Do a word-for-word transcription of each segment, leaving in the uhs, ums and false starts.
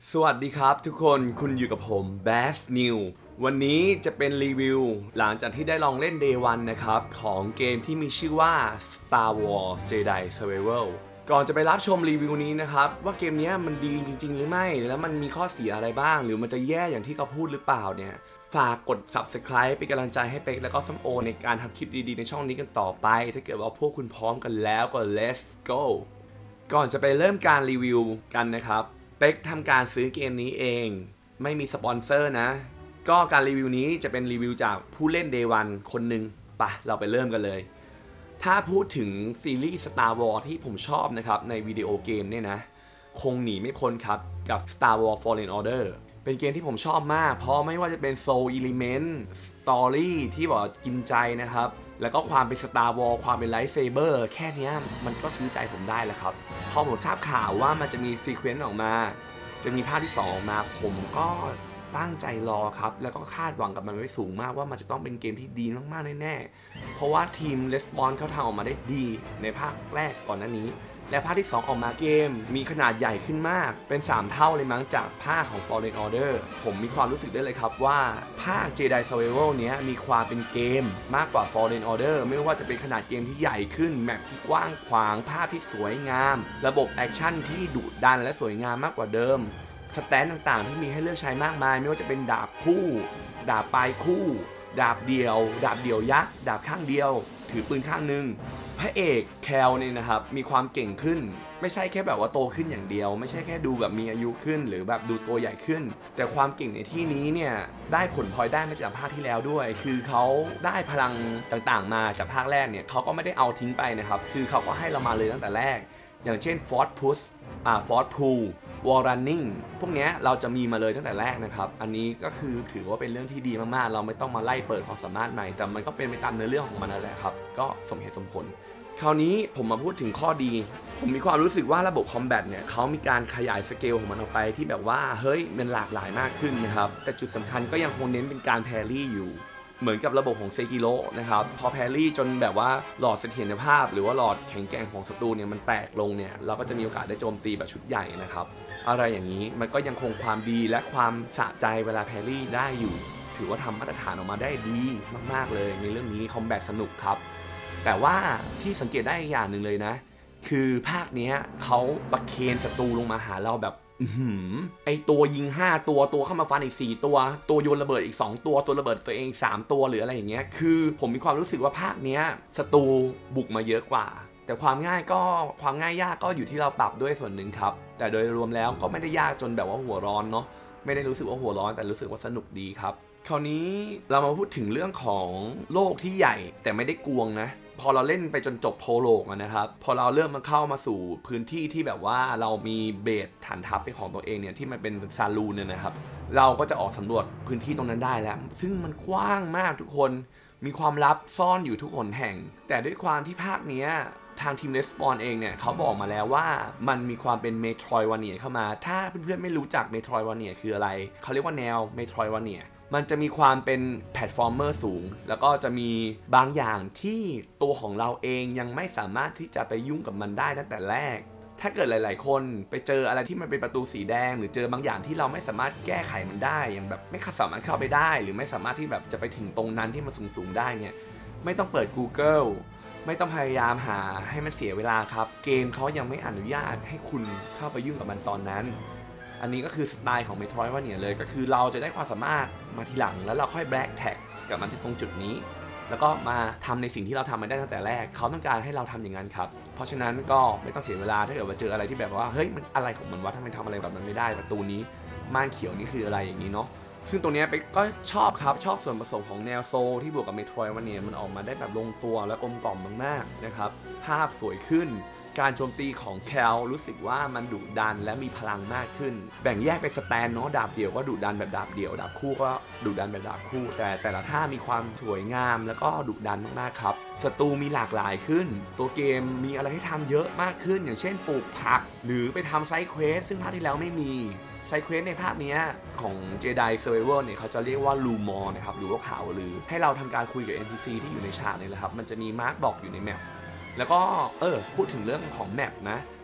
สวัสดีครับทุกคนคุณอยู่กับผม Bass New วันนี้จะเป็นรีวิวหลังจากที่ได้ลองเล่น Day วันนะครับของเกมที่มีชื่อว่า Star Wars Jedi Survival ก่อนจะไปรับชมรีวิวนี้นะครับว่าเกมนี้มันดีจริงๆหรือไม่แล้วมันมีข้อเสียอะไรบ้างหรือมันจะแย่อย่างที่เขาพูดหรือเปล่าเนี่ยฝากกด Subscribe เป็นกำลังใจให้เป็กและก็ส้มโอในการทำคลิปดีๆในช่องนี้กันต่อไปถ้าเกิดว่าพวกคุณพร้อมกันแล้วก็ let's go ก่อนจะไปเริ่มการรีวิวกันนะครับเป็กทำการซื้อเกมนี้เองไม่มีสปอนเซอร์นะก็การรีวิวนี้จะเป็นรีวิวจากผู้เล่น Day วันคนหนึ่งไปเราไปเริ่มกันเลยถ้าพูดถึงซีรีส์ Star Wars ที่ผมชอบนะครับในวิดีโอเกมเนี่ยนะคงหนีไม่พ้นครับกับ Star Wars Fallen Order เป็นเกมที่ผมชอบมากเพราะไม่ว่าจะเป็น Soul Element Story ที่บอกกินใจนะครับแล้วก็ความเป็น Star Wars ความเป็น Lightsaber แค่นี้มันก็ซื้อใจผมได้แล้วครับพอผมทราบข่าวว่ามันจะมีซีเควนซ์ออกมาจะมีภาคที่สองออกมาผมก็ตั้งใจรอครับแล้วก็คาดหวังกับมันไว้สูงมากว่ามันจะต้องเป็นเกมที่ดีมากๆแน่ๆเพราะว่าทีม Respawn เขาทำออกมาได้ดีในภาคแรกก่อนหน้านี้และภาคที่สองออกมาเกมมีขนาดใหญ่ขึ้นมากเป็นสามเท่าเลยมั้งจากภาคของ Fallen Order ผมมีความรู้สึกได้เลยครับว่าภาค Jedi Survival เนี้ยมีความเป็นเกมมากกว่า Fallen Order ไม่ว่าจะเป็นขนาดเกมที่ใหญ่ขึ้นแมปที่กว้างขวางภาพที่สวยงามระบบแอคชั่นที่ดุดันและสวยงามมากกว่าเดิมสแตนต่างๆที่มีให้เลือกใช้มากมายไม่ว่าจะเป็นดาบคู่ดาบปลายคู่ดาบเดียวดาบเดียวยักษ์ดาบข้างเดียวถือปืนข้างหนึ่งพระเอกแคลเนี่ยนะครับมีความเก่งขึ้นไม่ใช่แค่แบบว่าโตขึ้นอย่างเดียวไม่ใช่แค่ดูแบบมีอายุขึ้นหรือแบบดูตัวใหญ่ขึ้นแต่ความเก่งในที่นี้เนี่ยได้ผลพลอยได้มาจากภาคที่แล้วด้วยคือเขาได้พลังต่างๆมาจากภาคแรกเนี่ยเขาก็ไม่ได้เอาทิ้งไปนะครับคือเขาก็ให้เรามาเลยตั้งแต่แรกอย่างเช่น Force Push อ่า Force Pull Wall Running พวกนี้เราจะมีมาเลยตั้งแต่แรกนะครับอันนี้ก็คือถือว่าเป็นเรื่องที่ดีมากๆเราไม่ต้องมาไล่เปิดความสามารถใหม่แต่มันก็เป็นไปตามเนื้อเรื่องของมันนั่นแหละครับก็สมเหตุสมผลคราวนี้ผมมาพูดถึงข้อดีผมมีความรู้สึกว่าระบบคอมแบทเนี่ยเขามีการขยายสเกลของมันออกไปที่แบบว่าเฮ้ยมันหลากหลายมากขึ้นนะครับแต่จุดสำคัญก็ยังคงเน้นเป็นการแพรี่อยู่เหมือนกับระบบของเซกิโร่นะครับพอแพรี่จนแบบว่าหลอดเสถียรภาพหรือว่าหลอดแข็งแกร่งของศัตรูเนี่ยมันแตกลงเนี่ยเราก็จะมีโอกาสได้โจมตีแบบชุดใหญ่นะครับอะไรอย่างนี้มันก็ยังคงความดีและความสะใจเวลาแพรี่ได้อยู่ถือว่าทำมาตรฐานออกมาได้ดีมากๆเลยในเรื่องนี้คอมแบทสนุกครับแต่ว่าที่สังเกตได้อีกอย่างหนึ่งเลยนะคือภาคนี้เขาประเคนศัตรูลงมาหาเราแบบไอตัวยิงห้าตัวตัวเข้ามาฟันอีกสี่ตัวตัวโยนระเบิดอีกสองตัวตัวระเบิดตัวเองสามตัวหรืออะไรอย่างเงี้ยคือผมมีความรู้สึกว่าภาคเนี้ยศัตรูบุกมาเยอะกว่าแต่ความง่ายก็ความง่ายยากก็อยู่ที่เราปรับด้วยส่วนหนึ่งครับแต่โดยรวมแล้วก็ไม่ได้ยากจนแบบว่าหัวร้อนเนาะไม่ได้รู้สึกว่าหัวร้อนแต่รู้สึกว่าสนุกดีครับคราวนี้เรามาพูดถึงเรื่องของโลกที่ใหญ่แต่ไม่ได้กวงนะพอเราเล่นไปจนจบโพโลกนะครับพอเราเริ่มมาเข้ามาสู่พื้นที่ที่แบบว่าเรามีเบสฐานทัพเป็นของตัวเองเนี่ยที่มันเป็นซาลูนเนี่ยนะครับเราก็จะออกสำรวจพื้นที่ตรงนั้นได้แล้วซึ่งมันกว้างมากทุกคนมีความลับซ่อนอยู่ทุกหนแห่งแต่ด้วยความที่ภาคนี้ทางทีม Respawn เองเนี่ยเขาบอกมาแล้วว่ามันมีความเป็น Metroidvania เข้ามาถ้าเพื่อนๆไม่รู้จัก Metroidvania คืออะไรเขาเรียกว่าแนว Metroidvaniaมันจะมีความเป็นแพลตฟอร์มเมอร์สูงแล้วก็จะมีบางอย่างที่ตัวของเราเองยังไม่สามารถที่จะไปยุ่งกับมันได้ตั้งแต่แรกถ้าเกิดหลายๆคนไปเจออะไรที่มันเป็นประตูสีแดงหรือเจอบางอย่างที่เราไม่สามารถแก้ไขมันได้อย่างแบบไม่สามารถเข้าไปได้หรือไม่สามารถที่แบบจะไปถึงตรงนั้นที่มันสูงๆได้เนี่ยไม่ต้องเปิด Google ไม่ต้องพยายามหาให้มันเสียเวลาครับเกมเขายังไม่อนุญาตให้คุณเข้าไปยุ่งกับมันตอนนั้นอันนี้ก็คือสไตล์ของ Metroidvania เลยก็คือเราจะได้ความสามารถมาทีหลังแล้วเราค่อยแบล็กแท็กกับมันที่ตรงจุดนี้แล้วก็มาทำในสิ่งที่เราทำมาได้ตั้งแต่แรกเขาต้องการให้เราทำอย่างนั้นครับเพราะฉะนั้นก็ไม่ต้องเสียเวลาถ้าเกิดว่าเจออะไรที่แบบว่าเฮ้ยมันอะไรของมันวะทำไมทำอะไรแบบนั้นไม่ได้ประตูนี้ม่านเขียวนี่คืออะไรอย่างนี้เนาะซึ่งตรงนี้ไปก็ชอบครับชอบส่วนผสมของแนวโซที่บวกกับ Metroidvania มันออกมาได้แบบลงตัวและกลมกล่อมมากๆนะครับภาพสวยขึ้นการโจมตีของแคลรู้สึกว่ามันดุดันและมีพลังมากขึ้นแบ่งแยกเป็นสแตนเนาะดาบเดี่ยวก็ดุดันแบบดาบเดี่ยวดาบคู่ก็ดุดันแบบดาบคู่แต่แต่ละท่ามีความสวยงามแล้วก็ดุดันมากๆครับศัตรูมีหลากหลายขึ้นตัวเกมมีอะไรให้ทำเยอะมากขึ้นอย่างเช่นปลูกผักหรือไปทำไซด์เควสซึ่งภาคที่แล้วไม่มีไซด์เควสในภาคนี้ของ Jedi Survival เนี่ยเขาจะเรียกว่าลูมอร์นะครับหรือว่าข่าวหรือให้เราทำการคุยกับ เอ็น พี ซี ที่อยู่ในฉากนี่แหละครับมันจะมีมาร์กบอกอยู่ในแมปแล้วก็เออพูดถึงเรื่องของแมปนะ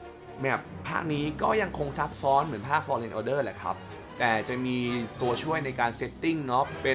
แมปภาคนี้ก็ยังคงซับซ้อนเหมือนภาค Fallen Order แหละครับแต่จะมีตัวช่วยในการเซตติ้งเนาะเป็น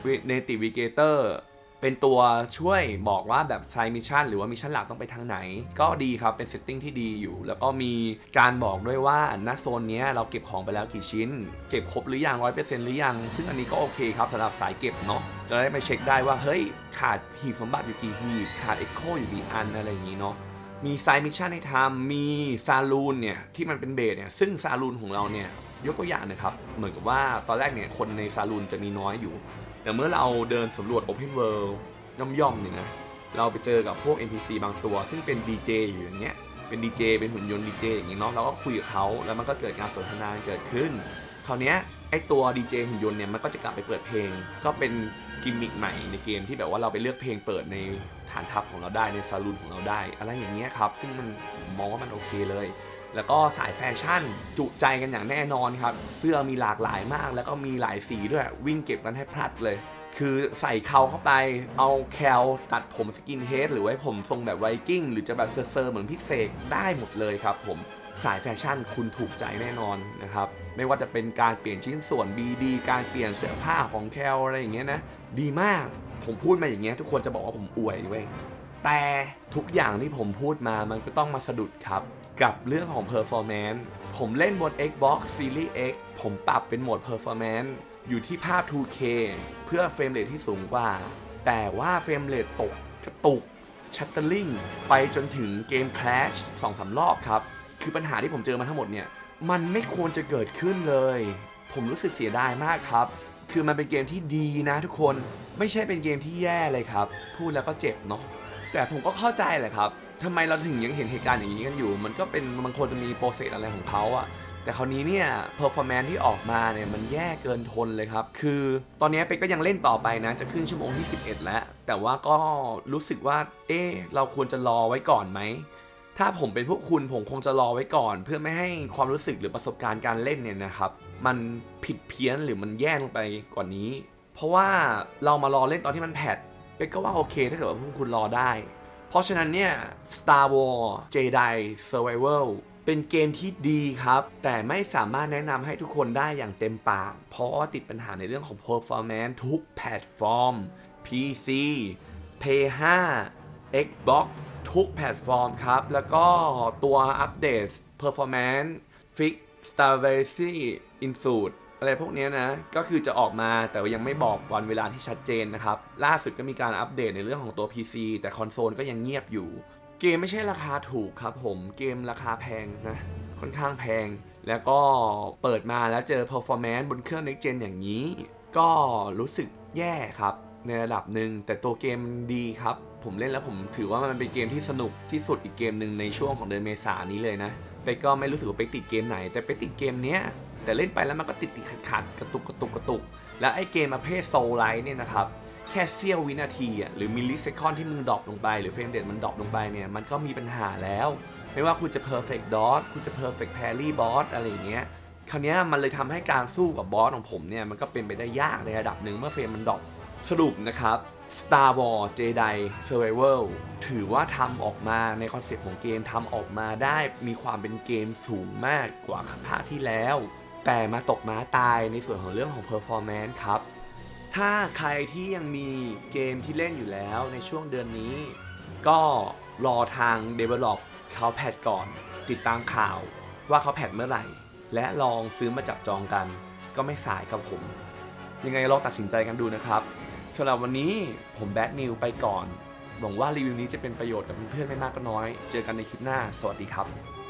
Navigator เป็นตัวช่วยบอกว่าแบบไซมิชชั่นหรือว่ามิชชั่นหลักต้องไปทางไหนก็ดีครับเป็นเซตติ้งที่ดีอยู่แล้วก็มีการบอกด้วยว่าณโซนนี้เราเก็บของไปแล้วกี่ชิ้นเก็บครบหรือยัง ร้อยเปอร์เซ็นต์ หรือยังซึ่งอันนี้ก็โอเคครับสำหรับสายเก็บเนาะจะได้ไปเช็คได้ว่าเฮ้ยขาดหีบสมบัติอยู่กี่หีบขาดเอ็กโคอยู่กี่อันอะไรอย่างนี้เนาะมีไซมิชชั่นให้ทำมีซาลูนเนี่ยที่มันเป็นเบสเนี่ยซึ่งซาลูนของเราเนี่ยยกตัวอย่างนะครับเหมือนกับว่าตอนแรกเนี่ยคนในซาลูนจะมีน้อยอยู่แต่เมื่อเราเดินสำรวจ Open World ย่อมๆเนี่ยนะเราไปเจอกับพวก เอ็น พี ซี บางตัวซึ่งเป็น ดี เจ อยู่อย่างเงี้ยเป็น ดี เจ เป็นหุ่นยนต์ ดี เจ อย่างงี้เนาะเราก็คุยกับเขาแล้วมันก็เกิดการสนทนาเกิดขึ้นคราวเนี้ยไอตัว ดี เจ หุ่นยนต์เนี่ยมันก็จะกลับไปเปิดเพลงก็เป็นกิมมิคใหม่ในเกมที่แบบว่าเราไปเลือกเพลงเปิดในฐานทัพของเราได้ในซาลูนของเราได้อะไรอย่างเงี้ยครับซึ่งมันมองว่ามันโอเคเลยแล้วก็สายแฟชั่นจุใจกันอย่างแน่นอนครับเสื้อมีหลากหลายมากแล้วก็มีหลายสีด้วยวิ่งเก็บกันให้พลัดเลยคือใส่เคาเข้าไปเอาแคลตัดผมสกินเฮดหรือว่าผมทรงแบบไวกิ้งหรือจะแบบเซอร์ๆเหมือนพี่เสกได้หมดเลยครับผมสายแฟชั่นคุณถูกใจแน่นอนนะครับไม่ว่าจะเป็นการเปลี่ยนชิ้นส่วน บี ดี การเปลี่ยนเสื้อผ้าของแคลอะไรอย่างเงี้ยนะดีมากผมพูดมาอย่างเงี้ยทุกคนจะบอกว่าผมอวยเว้ยแต่ทุกอย่างที่ผมพูดมามันก็ต้องมาสะดุดครับกับเรื่องของ performance ผมเล่นบน Xbox Series X ผมปรับเป็นโหมด performance อยู่ที่ภาพ ทู เค เพื่อเฟรมเรทที่สูงกว่าแต่ว่าเฟรมเรทตกกระตุกชัตเตอร์ลิงไปจนถึงเกม Crash สองสาม รอบครับคือปัญหาที่ผมเจอมาทั้งหมดเนี่ยมันไม่ควรจะเกิดขึ้นเลยผมรู้สึกเสียดายมากครับคือมันเป็นเกมที่ดีนะทุกคนไม่ใช่เป็นเกมที่แย่เลยครับพูดแล้วก็เจ็บเนาะแต่ผมก็เข้าใจแหละครับทำไมเราถึงยังเห็นเหตุการณ์อย่างนี้กันอยู่มันก็เป็นบางคนจะมีโปรเซสอะไรของเขาอะแต่คราวนี้เนี่ยเพอร์ฟอร์แมนซ์ที่ออกมาเนี่ยมันแย่เกินทนเลยครับคือตอนนี้เป๊กก็ยังเล่นต่อไปนะจะขึ้นชั่วโมงที่สิบเอ็ดแล้วแต่ว่าก็รู้สึกว่าเอ๊ะเราควรจะรอไว้ก่อนไหมถ้าผมเป็นพวกคุณผมคงจะรอไว้ก่อนเพื่อไม่ให้ความรู้สึกหรือประสบการณ์การเล่นเนี่ยนะครับมันผิดเพี้ยนหรือมันแย่ลงไปกว่านี้เพราะว่าเรามารอเล่นตอนที่มันแพทเป๊กก็ว่าโอเคถ้าเกิดว่าพวกคุณรอได้เพราะฉะนั้นเนี่ย Star Wars Jedi Survival เป็นเกมที่ดีครับแต่ไม่สามารถแนะนำให้ทุกคนได้อย่างเต็มปากเพราะว่าติดปัญหาในเรื่องของ performance ทุกแพลตฟอร์ม พี ซี พี เอส ห้า Xbox ทุกแพลตฟอร์มครับแล้วก็ตัวอัปเดต performance fix Star Wars Insuitอะไรพวกนี้นะก็คือจะออกมาแต่ยังไม่บอกวันเวลาที่ชัดเจนนะครับล่าสุดก็มีการอัปเดตในเรื่องของตัว พี ซี แต่คอนโซลก็ยังเงียบอยู่เกมไม่ใช่ราคาถูกครับผมเกมราคาแพงนะค่อนข้างแพงแล้วก็เปิดมาแล้วเจอ performance บนเครื่อง next gen อย่างนี้ก็รู้สึกแย่ครับในระดับหนึ่งแต่ตัวเกมดีครับผมเล่นแล้วผมถือว่ามันเป็นเกมที่สนุกที่สุดอีกเกมหนึ่งในช่วงของเดือนเมษายนนี้เลยนะแต่ก็ไม่รู้สึกว่าไปติดเกมไหนแต่ไปติดเกมเนี้ยแต่เล่นไปแล้วมันก็ติดติดขัดขัดกระตุกกระตุกกระตุกแล้วไอ้เกมประเภทโซลไลท์เนี่ยนะครับแค่เสี้ยววินาทีอ่ะหรือมิลลิเซคอนที่มึงดรอปลงไปหรือเฟรมเรทมันดรอปลงไปเนี่ยมันก็มีปัญหาแล้วไม่ว่าคุณจะ perfect dodge คุณจะ perfect parry boss อะไรอย่างเงี้ยคราวนี้มันเลยทำให้การสู้กับบอสของผมเนี่ยมันก็เป็นไปได้ยากในระดับหนึ่งเมื่อเฟรมมันดรอปสรุปนะครับ Star Wars Jedi Survival ถือว่าทำออกมาในคอนเซ็ปต์ของเกมทำออกมาได้มีความเป็นเกมสูงมากกว่าภาคที่แล้วแต่มาตกม้าตายในส่วนของเรื่องของ performance ครับถ้าใครที่ยังมีเกมที่เล่นอยู่แล้วในช่วงเดือนนี้ก็รอทาง develop เขาแพทก่อนติดตามข่าวว่าเขาแพทเมื่อไหร่และลองซื้อมาจับจองกันก็ไม่สายครับผมยังไงลองตัดสินใจกันดูนะครับสำหรับวันนี้ผมแบทนิวไปก่อนหวังว่ารีวิวนี้จะเป็นประโยชน์กับเพื่อนๆไม่มากก็น้อยเจอกันในคลิปหน้าสวัสดีครับ